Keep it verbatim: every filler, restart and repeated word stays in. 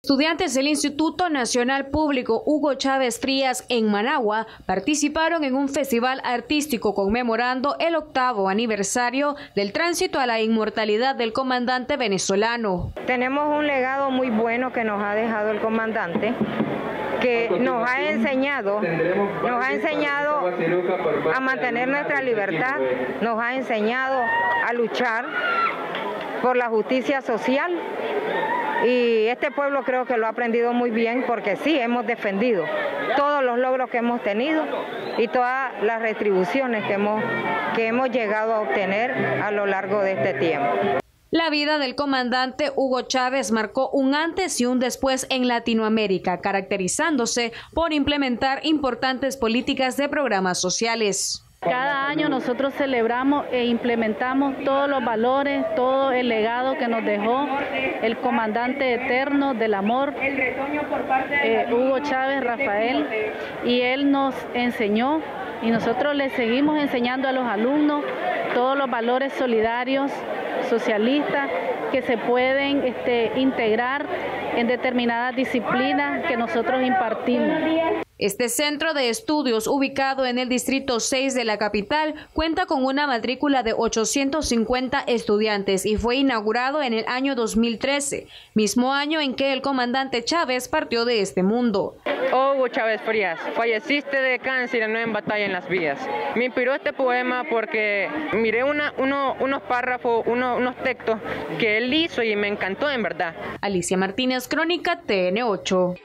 Estudiantes del Instituto Nacional Público Hugo Chávez Frías en Managua participaron en un festival artístico conmemorando el octavo aniversario del tránsito a la inmortalidad del comandante venezolano. Tenemos un legado muy bueno que nos ha dejado el comandante, que nos ha enseñado, nos ha enseñado a mantener nuestra libertad, nos ha enseñado a luchar por la justicia social. Y este pueblo creo que lo ha aprendido muy bien porque sí, hemos defendido todos los logros que hemos tenido y todas las retribuciones que hemos, que hemos llegado a obtener a lo largo de este tiempo. La vida del comandante Hugo Chávez marcó un antes y un después en Latinoamérica, caracterizándose por implementar importantes políticas de programas sociales. Cada año nosotros celebramos e implementamos todos los valores, todo el legado que nos dejó el comandante eterno del amor, eh, Hugo Chávez Rafael, y él nos enseñó y nosotros le seguimos enseñando a los alumnos todos los valores solidarios, socialistas, que se pueden este, integrar en determinadas disciplinas que nosotros impartimos. Este centro de estudios, ubicado en el distrito seis de la capital, cuenta con una matrícula de ochocientos cincuenta estudiantes y fue inaugurado en el año dos mil trece, mismo año en que el comandante Chávez partió de este mundo. Hugo Chávez Frías, falleciste de cáncer y no en batalla en las vías. Me inspiró este poema porque miré una, uno, unos párrafos, uno, unos textos que él hizo y me encantó en verdad. Alicia Martínez, Crónica T N ocho.